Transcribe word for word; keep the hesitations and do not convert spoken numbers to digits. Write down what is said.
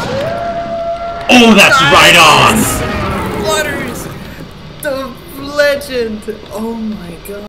Oh, that's Nice. right on! Butters, the legend. Oh my god.